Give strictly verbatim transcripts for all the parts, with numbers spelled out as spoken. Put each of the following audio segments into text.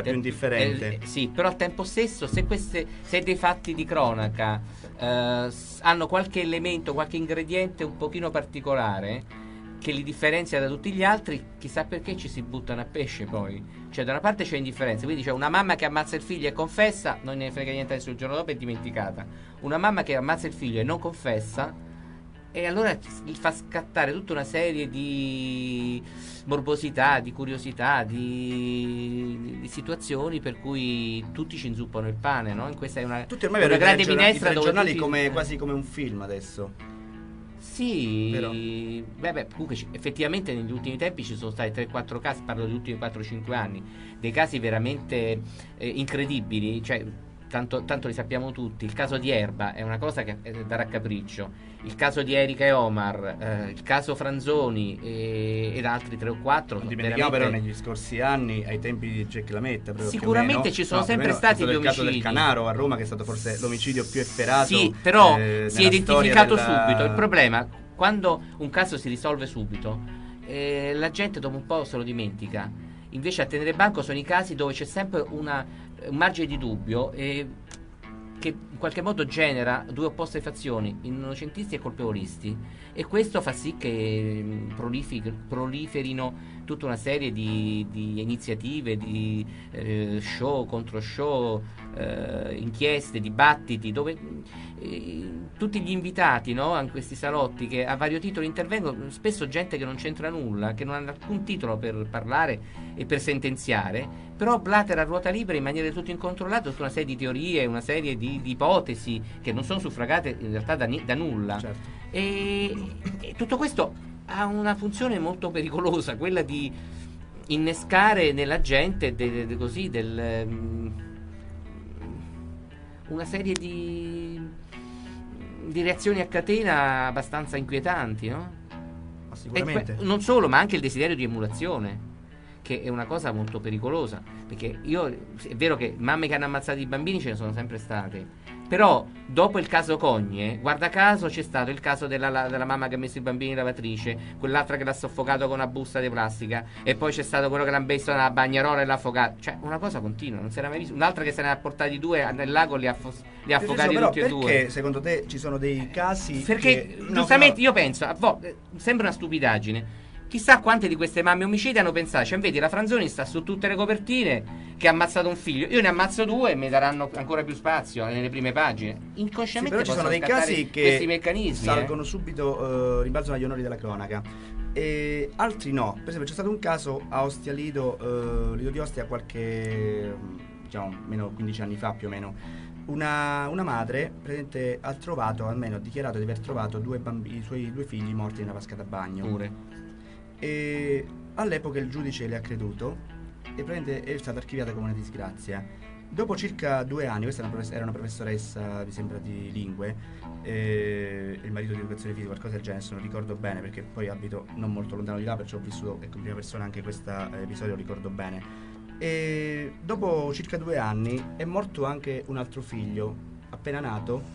sta più indifferente. Eh, sì, però al tempo stesso, se queste se dei fatti di cronaca eh, s- hanno qualche elemento, qualche ingrediente un pochino particolare che li differenzia da tutti gli altri, chissà perché ci si buttano a pesce poi. Cioè, da una parte c'è indifferenza, quindi c'è una mamma che ammazza il figlio e confessa, non ne frega niente adesso, il giorno dopo è dimenticata. Una mamma che ammazza il figlio e non confessa, e allora gli fa scattare tutta una serie di morbosità, di curiosità, di, di situazioni per cui tutti ci inzuppano il pane, no? In questa è una, Tutti ormai una vedono grande i telegiornali- minestra i dove telegiornali tutti- come, quasi come un film adesso. Sì, Vero? beh, beh, comunque ci- effettivamente negli ultimi tempi ci sono stati tre quattro casi, parlo degli ultimi quattro cinque anni, dei casi veramente eh, incredibili, cioè tanto, tanto li sappiamo tutti. Il caso di Erba è una cosa che è da raccapriccio, il caso di Erika e Omar, eh, il caso Franzoni e- ed altri tre o quattro. Non sono dimentichiamo però veramente- negli scorsi anni, ai tempi di Jack Lametta, proprio Sicuramente più o meno, ci sono no, più o sempre meno stati è stato gli il caso del omicidi. Canaro a Roma, che è stato forse l'omicidio più efferato. Sì, però eh, si è nella storia identificato della- subito. Il problema, quando un caso si risolve subito, eh, la gente dopo un po' se lo dimentica. Invece a tenere banco sono i casi dove c'è sempre una, un margine di dubbio e che in qualche modo genera due opposte fazioni, innocentisti e colpevolisti, e questo fa sì che mh, prolifi- proliferino tutta una serie di, di iniziative, di eh, show, contro show, eh, inchieste, dibattiti, dove eh, tutti gli invitati, no, a questi salotti che a vario titolo intervengono, spesso gente che non c'entra nulla, che non ha alcun titolo per parlare e per sentenziare, però blatera a ruota libera in maniera del tutto incontrollata tutta una serie di teorie, una serie di, di ipotesi che non sono suffragate in realtà da, ni- da nulla. Certo. E, e tutto questo ha una funzione molto pericolosa, quella di innescare nella gente de- de- così del, mm, una serie di, di reazioni a catena abbastanza inquietanti, no? Ma E sicuramente. que- non solo, ma anche il desiderio di emulazione, che è una cosa molto pericolosa, perché io è vero che mamme che hanno ammazzato i bambini ce ne sono sempre state, però dopo il caso Cogne, guarda caso c'è stato il caso della, la- della mamma che ha messo i bambini in lavatrice, quell'altra che l'ha soffocato con una busta di plastica, e poi c'è stato quello che l'ha messo nella bagnarola e l'ha affogato, cioè una cosa continua, non si era mai visto. Un'altra che se ne ha portati due nel lago, li ha, fos- li ha affogati Però tutti e perché due. secondo te ci sono dei casi Perché che- no, giustamente no, io penso, a volte sembra una stupidaggine. Chissà quante di queste mamme omicide hanno pensato, cioè vedi la Franzoni sta su tutte le copertine che ha ammazzato un figlio, io ne ammazzo due e mi daranno ancora più spazio nelle prime pagine. Sì, Inconsciamente però ci sono possono dei scattare casi che questi meccanismi. salgono eh. subito, eh, rimbalzano agli onori della cronaca, e altri no. Per esempio c'è stato un caso a Ostia Lido, eh, Lido di Ostia, qualche, diciamo, meno quindici anni fa più o meno. Una, una madre presente, ha trovato, almeno ha dichiarato di aver trovato due bambini, i suoi due figli morti nella vasca da bagno. Pure. E all'epoca il giudice le ha creduto e praticamente è stata archiviata come una disgrazia. Dopo circa due anni, questa era una, profess- era una professoressa, mi sembra, di lingue, eh, il marito di educazione fisica, qualcosa del genere, se non ricordo bene, perché poi abito non molto lontano di là, perciò ho vissuto, ecco, in prima persona anche questo episodio, lo ricordo bene. E dopo circa due anni è morto anche un altro figlio, appena nato,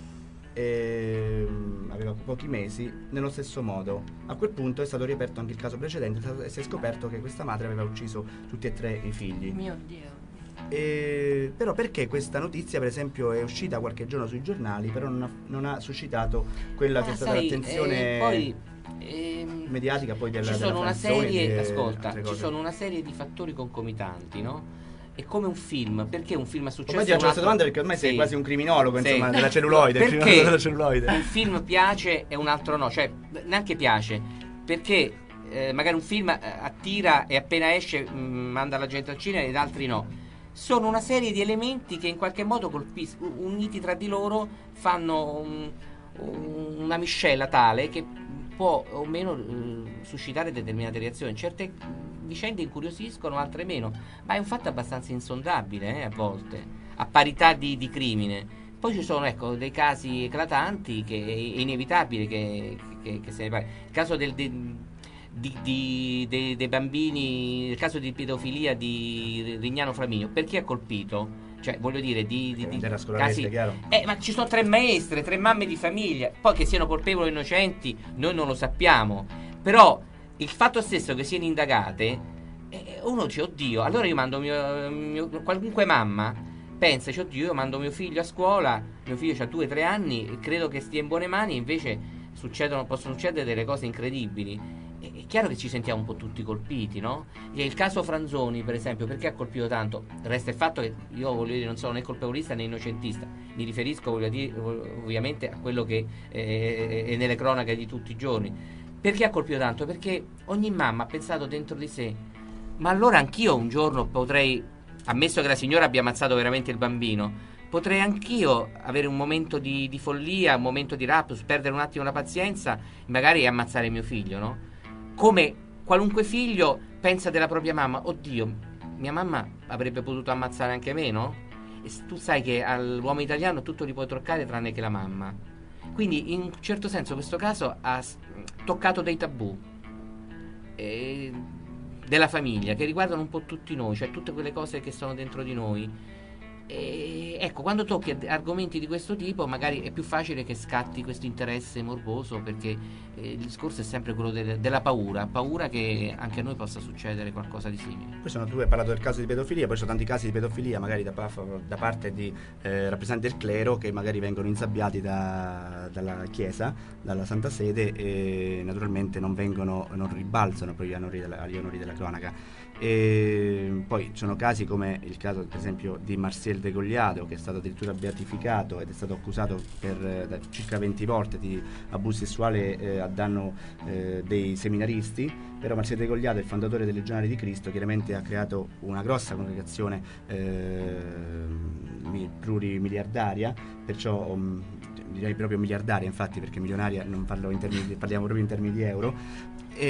ehm, aveva pochi mesi, nello stesso modo. A quel punto è stato riaperto anche il caso precedente e si è scoperto che questa madre aveva ucciso tutti e tre i figli. Mio Dio. E, però perché questa notizia, per esempio, è uscita qualche giorno sui giornali, però non ha, non ha suscitato quella che Ah, è stata sai, l'attenzione eh, poi ehm, mediatica poi della, ci sono della una Franzoni e serie, di ascolta, altre ci cose. sono una serie di fattori concomitanti, no? È come un film, perché un film è successo. Ormai ti faccio questa domanda perché ormai sei Sì. quasi un criminologo, Sì. insomma, della celluloide, il Perché criminologo della celluloide. un film piace e un altro no, cioè neanche piace, perché eh, magari un film eh, attira e appena esce mh, manda la gente al cinema ed altri no. Sono una serie di elementi che in qualche modo colpiscono, uniti tra di loro, fanno un- un- una miscela tale che può o meno eh, suscitare determinate reazioni. Certe vicende incuriosiscono, altre meno, ma è un fatto abbastanza insondabile, eh, a volte, a parità di, di crimine. Poi ci sono, ecco, dei casi eclatanti che è inevitabile che, che- che se ne parli. Il caso del, de- di, di- dei, dei bambini, il caso di pedofilia di Rignano Flaminio, perché ha colpito? Cioè, voglio dire, di, di, di Era scolarese, casi- chiaro. eh, ma ci sono tre maestre, tre mamme di famiglia. Poi che siano colpevoli o innocenti, noi non lo sappiamo. Però il fatto stesso che siano indagate E uno dice, oddio, allora io mando mio, mio qualunque mamma pensa, dice, oddio, io mando mio figlio a scuola, mio figlio ha due tre anni e credo che stia in buone mani, invece succedono, possono succedere delle cose incredibili. E, è chiaro che ci sentiamo un po' tutti colpiti, no? E il caso Franzoni, per esempio, perché ha colpito tanto? Resta il fatto che io, voglio dire, non sono né colpevolista né innocentista, mi riferisco, voglio dire, ovviamente a quello che eh, è nelle cronache di tutti i giorni. Perché ha colpito tanto? Perché ogni mamma ha pensato dentro di sé, ma allora anch'io un giorno potrei, ammesso che la signora abbia ammazzato veramente il bambino, potrei anch'io avere un momento di, di follia, un momento di raptus, perdere un attimo la pazienza, magari ammazzare mio figlio, no? Come qualunque figlio pensa della propria mamma, oddio, mia mamma avrebbe potuto ammazzare anche me, no? E tu sai che all'uomo italiano tutto gli può toccare tranne che la mamma. Quindi in un certo senso questo caso ha toccato dei tabù. E della famiglia, che riguardano un po' tutti noi, cioè tutte quelle cose che sono dentro di noi. E ecco, quando tocchi argomenti di questo tipo magari è più facile che scatti questo interesse morboso, perché eh, il discorso è sempre quello de- della paura, paura che anche a noi possa succedere qualcosa di simile. Poi sono, tu hai parlato del caso di pedofilia, poi ci sono tanti casi di pedofilia magari da, da parte di eh, rappresentanti del clero che magari vengono insabbiati da, dalla Chiesa, dalla Santa Sede, e naturalmente non vengono, non ribalzano poi agli onori della, agli onori della cronaca. E poi ci sono casi come il caso per esempio di Marcel de Gogliado, che è stato addirittura beatificato ed è stato accusato per eh, da circa venti volte di abuso sessuale eh, a danno eh, dei seminaristi. Però Marcel de Gogliado, il fondatore dei Legionari di Cristo, chiaramente ha creato una grossa congregazione eh, plurimiliardaria, perciò um, direi proprio miliardaria, infatti, perché milionaria non parlo in termini, parliamo proprio in termini di euro.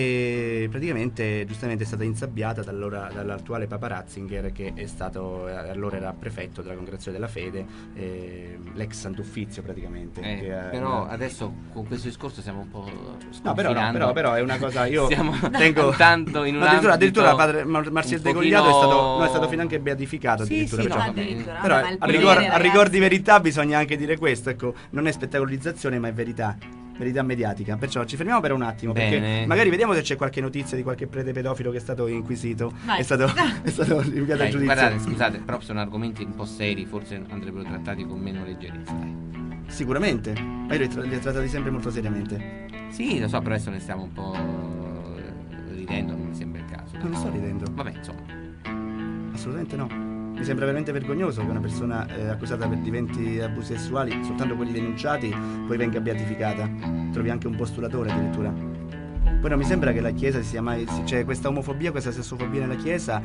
E praticamente giustamente è stata insabbiata dall'ora, dall'attuale Papa Ratzinger, che è stato allora era prefetto della Congregazione della Fede, eh, l'ex Sant'Uffizio praticamente. Eh, che, però eh, adesso con questo discorso siamo un po' no, però, no, però, però è una cosa, io stiamo tengo tanto in un addirittura, ambito addirittura padre Mar- Marcel de pochino... Gogliado è stato, no, è stato finanche beatificato sì, addirittura, sì, perciò, no, addirittura. però Vabbè, ma il a potere, rigor, a ragazzi. rigor di verità bisogna anche dire questo, ecco, non è spettacolizzazione ma è verità. Verità mediatica, perciò ci fermiamo per un attimo. Bene. Perché magari vediamo se c'è qualche notizia di qualche prete pedofilo che è stato inquisito, Vai. è stato, è stato rinviato Dai, a giudizio. guardate, scusate, però sono argomenti un po' seri, forse andrebbero trattati con meno leggerezza, dai. Sicuramente, ma io li, tra- li ho trattati sempre molto seriamente. Sì, lo so, però adesso ne stiamo un po' ridendo, non mi sembra il caso. Non mi sto ridendo, Vabbè, insomma. assolutamente no. Mi sembra veramente vergognoso che una persona eh, accusata per di venti abusi sessuali, soltanto quelli denunciati, poi venga beatificata. Trovi anche un postulatore addirittura. Poi non mi sembra che la Chiesa sia mai, c'è questa omofobia, questa sessofobia nella Chiesa,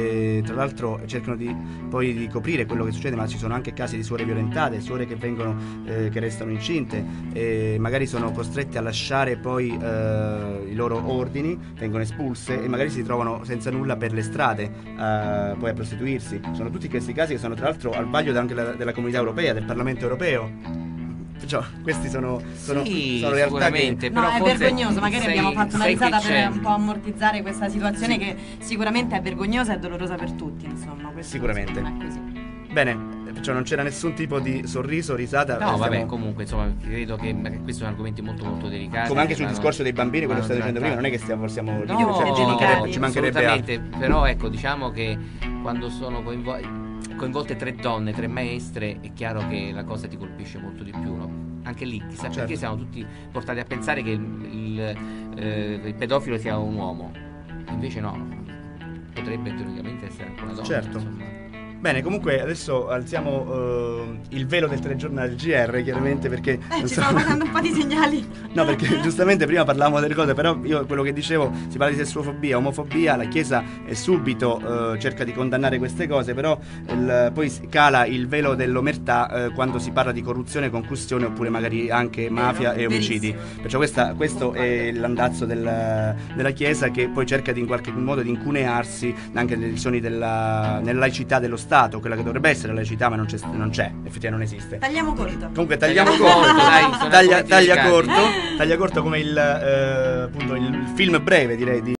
e tra l'altro cercano di poi di coprire quello che succede, ma ci sono anche casi di suore violentate, suore che vengono eh, che restano incinte e magari sono costrette a lasciare poi eh, i loro ordini, vengono espulse e magari si trovano senza nulla per le strade eh, poi a prostituirsi. Sono tutti questi casi che sono tra l'altro al vaglio anche della, della Comunità Europea, del Parlamento Europeo. Perciò questi sono, sono, sì, sono realtà che No, è forse vergognoso, magari sai- abbiamo fatto una sai che risata c'è- per un po' ammortizzare questa situazione Sì. che sicuramente è vergognosa e dolorosa per tutti, insomma. Questo Sicuramente. non è così. Bene, perciò non c'era nessun tipo di sorriso, risata. No, eh, vabbè, stiamo- comunque, insomma, credo che beh, questi sono argomenti molto molto delicati. come anche sul vanno- discorso dei bambini, quello che vanno state dicendo prima, non è che trattati. stiamo, possiamo No, ridere, cioè, ci mancherebbe, no, ci mancherebbe altro. assolutamente, però ecco, diciamo che quando sono coinvo- coinvolte tre donne, tre maestre, è chiaro che la cosa ti colpisce molto di più, no? Anche lì, chissà Certo. perché siamo tutti portati a pensare che il, il, eh, il pedofilo sia un uomo, invece no, potrebbe teoricamente essere anche una donna. Certo. insomma. Bene, comunque adesso alziamo eh, il velo del telegiornale del G R, chiaramente, perché Eh, non ci so- stanno passando un po' di segnali. No, perché giustamente prima parlavamo delle cose, però io quello che dicevo, si parla di sessofobia, omofobia, la Chiesa è subito eh, cerca di condannare queste cose, però il- poi si- cala il velo dell'omertà eh, quando si parla di corruzione, concussione oppure magari anche mafia e omicidi. verissimo. Perciò questa- questo è l'andazzo del- della Chiesa, che poi cerca di in qualche modo di incunearsi anche nelle visioni della nella laicità dello Stato, quella che dovrebbe essere la laicità, ma non c'è, non c'è, effettivamente non esiste. Tagliamo corto. Comunque tagliamo Tagliamo corto, corto, dai, sono taglia, argomenti taglia delicati. corto, taglia corto come il, eh, appunto, il film breve, direi, di